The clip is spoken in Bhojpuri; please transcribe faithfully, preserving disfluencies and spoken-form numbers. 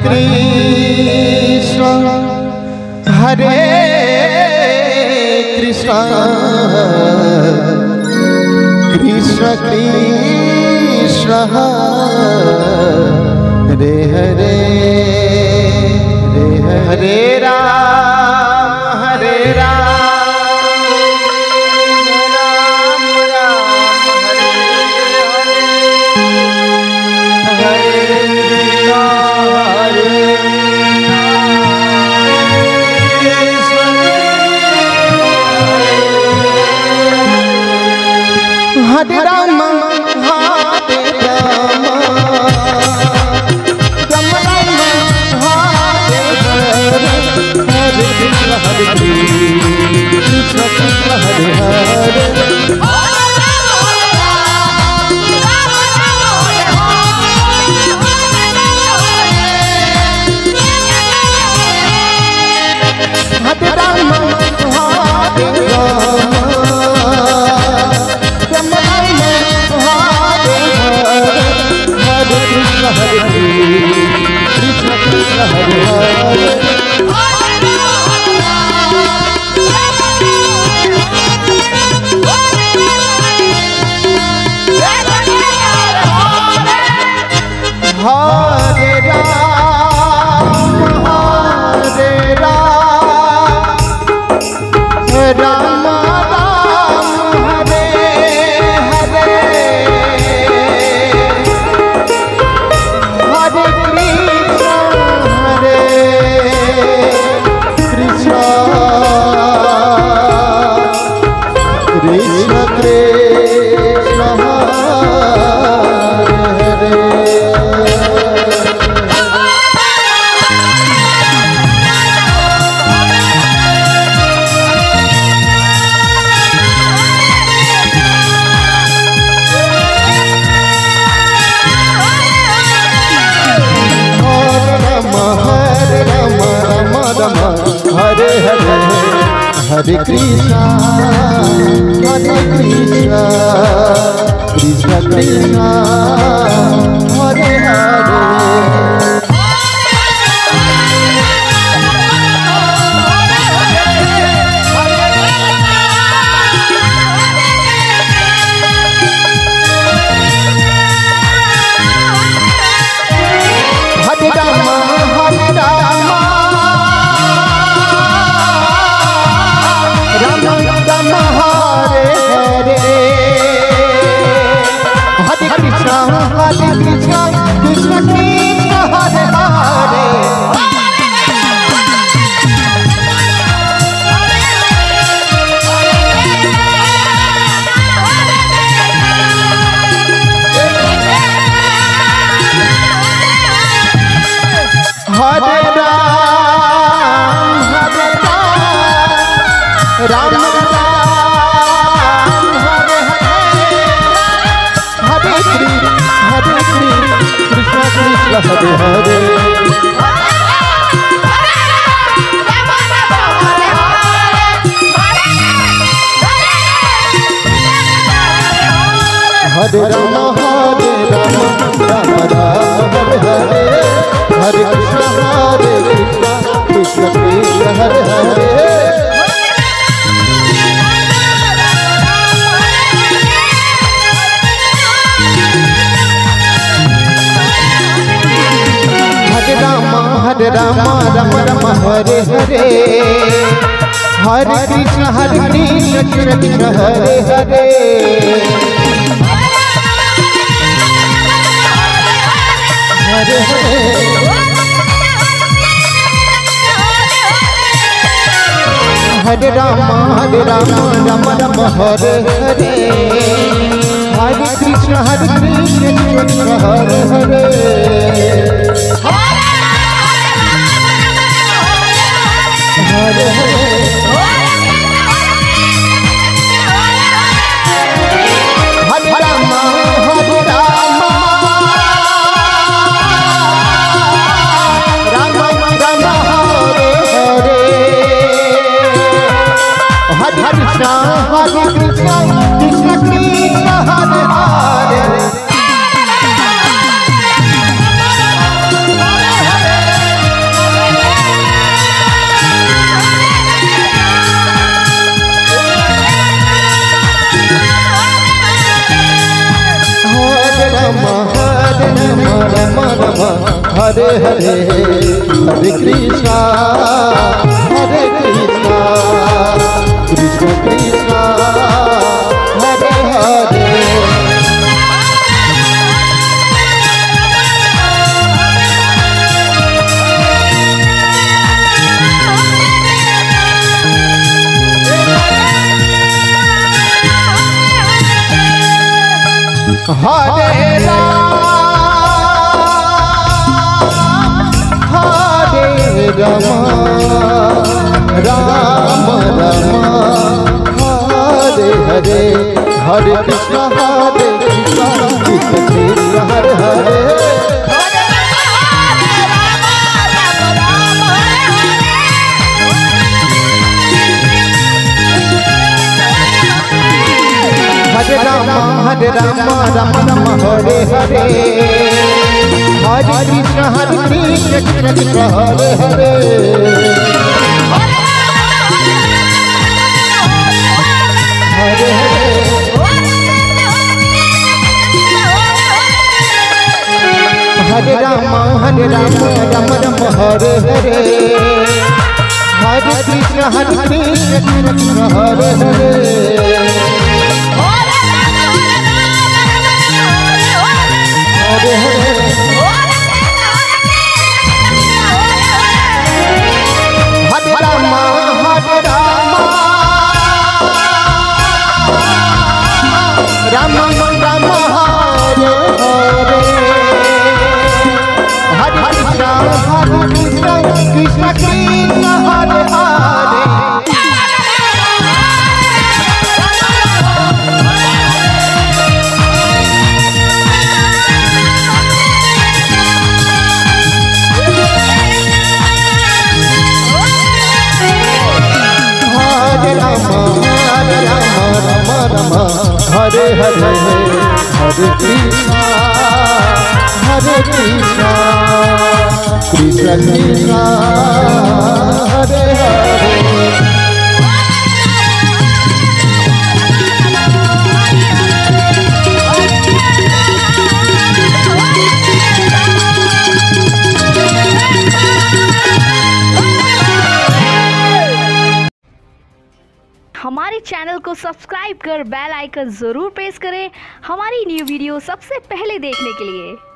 कृष्ण हरे कृष्ण कृष्ण कृष्ण हरे हरे हरे राम हरे राम राम राम हरे हरे हरे राम हरे राम राम राम हरे हरे हरे कृष्ण हरे कृष्ण कृष्ण हरे हरे हरे राम हरे राम हरे कृष्ण कृष्ण हरे हरे हरे राम हरे राम राम राम हरे हरे हरे कृष्ण कृष्ण कृष्ण हरे हरे हरे हरे कृष्णा हरे कृष्णा कृष्ण कृष्णा हरे हरे हरे राम हरे राम राम राम हरे हरे हरे कृष्ण हरे कृष्ण कृष्ण कृष्ण हरे हरे हरे राम हरे राम राम राम हरे हरे हरे कृष्ण हरे कृष्ण कृष्ण हरे हरे हरे राम हरे राम राम राम हरे हरे हरे कृष्ण हरे कृष्ण कृष्ण कृष्ण हरे हरे हरे राम हरे राम राम राम हरे हरे हरे कृष्ण हरे कृष्ण कृष्ण कृष्ण हरे हरे हरे हरे हरे राम हरे राम राम राम हरे हरे हरे कृष्ण हरे कृष्ण कृष्ण हरे हरे हरे हरे हरे राम हरे राम राम राम हरे हरे हरे कृष्ण हरे कृष्ण कृष्ण कृष्ण हरे हरे हरे हरे हरे कृष्णा हरे कृष्णा कृष्ण कृष्णा हरे हरे हरे राम हरे राम राम राम हरे हरे हरे कृष्ण हरे कृष्ण कृष्ण कृष्ण हरे हरे हरे राम हरे राम राम राम हरे हरे हरे कृष्ण हरे कृष्ण कृष्ण कृष्ण हरे हरे हरे हरे राम हरे राम राम राम हरे हरे हरे कृष्ण हरे कृष्ण कृष्ण कृष्ण हरे हरे हरे हरे हरे राम हरे राम राम राम हरे हरे हरे कृष्ण हरे कृष्ण कृष्ण कृष्ण हरे हरे हरे हरे हरे कृष्णा हरे कृष्णा कृष्ण कृष्णा हरे हरे हमारे चैनल को सब्सक्राइब कर बेल आइकन ज़रूर प्रेस करें हमारी न्यू वीडियो सबसे पहले देखने के लिए।